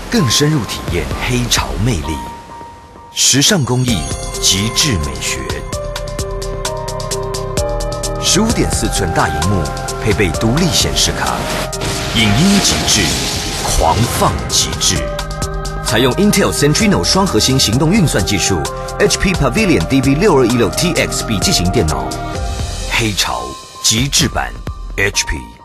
更深入体验黑潮魅力。时尚工艺，极致美学。15.4寸大萤幕，配备独立显示卡，影音极致，狂放极致。采用 Intel Centrino 双核心行动运算技术 ，HP Pavilion DV6216TX 笔记型电脑，黑潮极致版 HP。